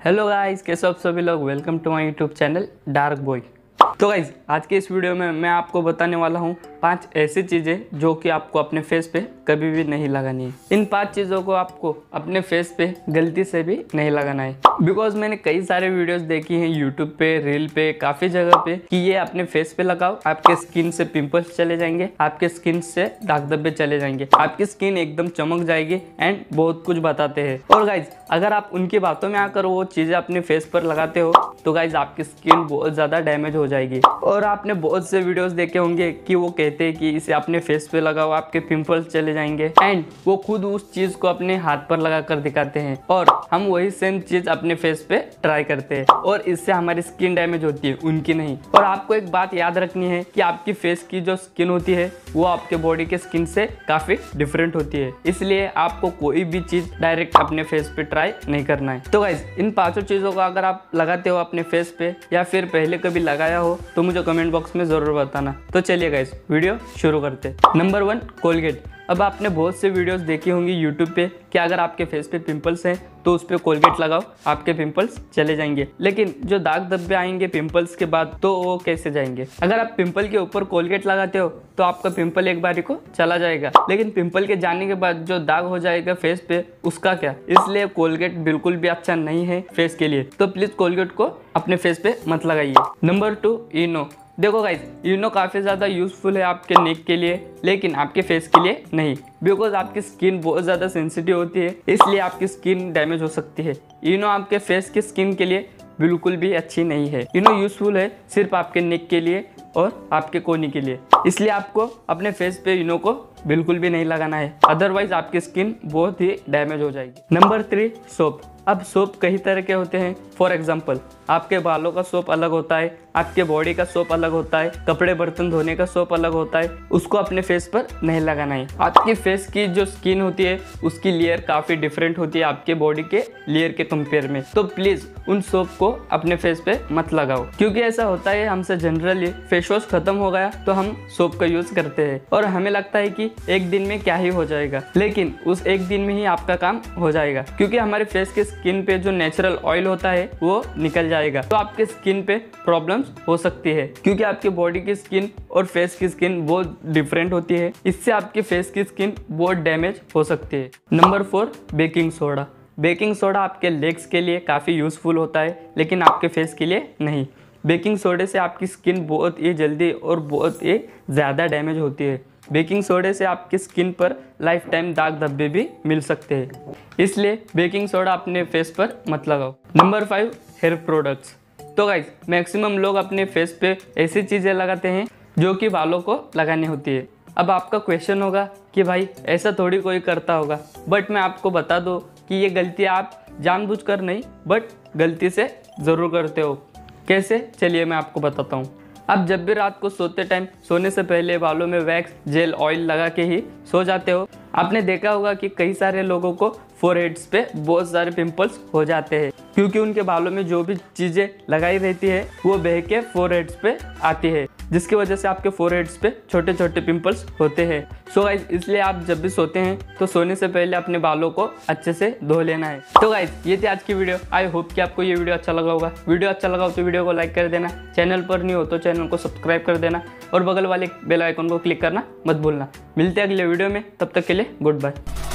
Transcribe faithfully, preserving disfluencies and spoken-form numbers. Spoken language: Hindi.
हेलो गाइस, कैसे आप सभी लोग। Welcome to my YouTube channel Dark Boy. तो गाइस, आज के इस वीडियो में मैं आपको बताने वाला हूँ पांच ऐसी चीज़ें जो कि आपको अपने फेस पे कभी भी नहीं लगानी है। इन पांच चीज़ों को आपको अपने फेस पे गलती से भी नहीं लगाना है, बिकॉज मैंने कई सारे वीडियोस देखी हैं यूट्यूब पे, रील पे, काफ़ी जगह पे कि ये अपने फेस पे लगाओ, आपके स्किन से पिंपल्स चले जाएंगे, आपके स्किन से दाग धब्बे चले जाएंगे, आपकी स्किन एकदम चमक जाएगी एंड बहुत कुछ बताते हैं। और गाइज, अगर आप उनकी बातों में आकर वो चीज़ें अपने फेस पर लगाते हो तो गाइज आपकी स्किन बहुत ज़्यादा डैमेज हो जाएगी। और आपने बहुत से वीडियोस देखे होंगे कि वो कहते हैं कि इसे अपने फेस पे लगाओ, आपके पिंपल्स चले जाएंगे, एंड वो खुद उस चीज़ को अपने हाथ पर लगा कर दिखाते हैं और हम वही सेम चीज़ अपने फेस पे ट्राई करते हैं और इससे हमारी स्किन डैमेज होती है, उनकी नहीं। और आपको एक बात याद रखनी है कि आपकी फेस की जो स्किन होती है वो आपके बॉडी के स्किन से काफ़ी डिफरेंट होती है, इसलिए आपको कोई भी चीज़ डायरेक्ट अपने फेस पे ट्राई नहीं करना है। तो गाइज, इन पांचों चीज़ों को अगर आप लगाते हो अपने फेस पे या फिर पहले कभी लगाया हो तो मुझे कमेंट बॉक्स में ज़रूर बताना। तो चलिए गाइज, वीडियो शुरू करते हैं। Number one, Colgate. अब आपने बहुत से वीडियोस देखी होंगी यूट्यूब पे कि अगर आपके फेस पे पिंपल्स हैं तो उस पर कोलगेट लगाओ, आपके पिंपल्स चले जाएंगे। लेकिन जो दाग धब्बे आएंगे पिंपल्स के बाद तो वो कैसे जाएंगे? अगर आप पिंपल के ऊपर कोलगेट लगाते हो तो आपका पिंपल एक बारी को चला जाएगा, लेकिन पिंपल के जाने के बाद जो दाग हो जाएगा फेस पे उसका क्या? इसलिए कोलगेट बिल्कुल भी अच्छा नहीं है फेस के लिए, तो प्लीज कोलगेट को अपने फेस पे मत लगाइए। Number two, Eno. देखो गाइज, इनो काफ़ी ज़्यादा यूज़फुल है आपके नेक के लिए, लेकिन आपके फेस के लिए नहीं, बिकॉज आपकी स्किन बहुत ज़्यादा सेंसिटिव होती है, इसलिए आपकी स्किन डैमेज हो सकती है। इनो आपके फेस की स्किन के लिए बिल्कुल भी अच्छी नहीं है। इनो यूज़फुल है सिर्फ आपके नेक के लिए और आपके कोनी के लिए, इसलिए आपको अपने फेस पे इनो को बिल्कुल भी नहीं लगाना है, अदरवाइज आपकी स्किन बहुत ही डैमेज हो जाएगी। Number three, soap. अब सोप कई तरह के होते हैं। फॉर एग्जाम्पल, आपके बालों का सोप अलग होता है, आपके बॉडी का सोप अलग होता है, कपड़े बर्तन धोने का सोप अलग होता है, उसको अपने फेस पर नहीं लगाना है। आपकी फेस की जो स्किन होती है उसकी लेयर काफ़ी डिफरेंट होती है आपके बॉडी के लेयर के कंपेयर में, तो प्लीज़ उन सोप को अपने फेस पे मत लगाओ, क्योंकि ऐसा होता है हमसे जनरली फेस वॉश खत्म हो गया तो हम सोप का यूज़ करते हैं और हमें लगता है कि एक दिन में क्या ही हो जाएगा, लेकिन उस एक दिन में ही आपका काम हो जाएगा, क्योंकि हमारे फेस के स्किन पे जो नेचुरल ऑयल होता है वो निकल जाएगा, तो आपके स्किन पे प्रॉब्लम्स हो सकती है, क्योंकि आपके बॉडी की स्किन और फेस की स्किन बहुत डिफरेंट होती है, इससे आपके फेस की स्किन बहुत डैमेज हो सकती है। Number four, baking soda. Baking soda आपके लेग्स के लिए काफ़ी यूज़फुल होता है, लेकिन आपके फेस के लिए नहीं। बेकिंग सोडे से आपकी स्किन बहुत ही जल्दी और बहुत ही ज़्यादा डैमेज होती है। बेकिंग सोडे से आपकी स्किन पर लाइफ टाइम दाग धब्बे भी मिल सकते हैं, इसलिए बेकिंग सोडा अपने फेस पर मत लगाओ। Number five, hair products. तो गाइज, मैक्सिमम लोग अपने फेस पे ऐसी चीज़ें लगाते हैं जो कि बालों को लगानी होती है। अब आपका क्वेश्चन होगा कि भाई ऐसा थोड़ी कोई करता होगा, बट मैं आपको बता दूँ कि ये गलती आप जानबूझकर नहीं बट गलती से ज़रूर करते हो। कैसे? चलिए मैं आपको बताता हूँ। आप जब भी रात को सोते टाइम सोने से पहले बालों में वैक्स, जेल, ऑयल लगा के ही सो जाते हो। आपने देखा होगा कि कई सारे लोगों को फोरहेड्स पे बहुत सारे पिंपल्स हो जाते हैं, क्योंकि उनके बालों में जो भी चीज़ें लगाई रहती है वो बह के फोरहेड्स पे आती है, जिसकी वजह से आपके फोरहेड्स पे छोटे छोटे पिंपल्स होते हैं। सो गाइज, इसलिए आप जब भी सोते हैं तो सोने से पहले अपने बालों को अच्छे से धो लेना है। तो गाइज, ये थी आज की वीडियो। आई होप कि आपको ये वीडियो अच्छा लगा होगा। वीडियो अच्छा लगा हो तो वीडियो को लाइक कर देना, चैनल पर नहीं हो तो चैनल को सब्सक्राइब कर देना और बगल वाले बेल आइकन को क्लिक करना मत भूलना। मिलते हैं अगले वीडियो में, तब तक के लिए गुड बाय।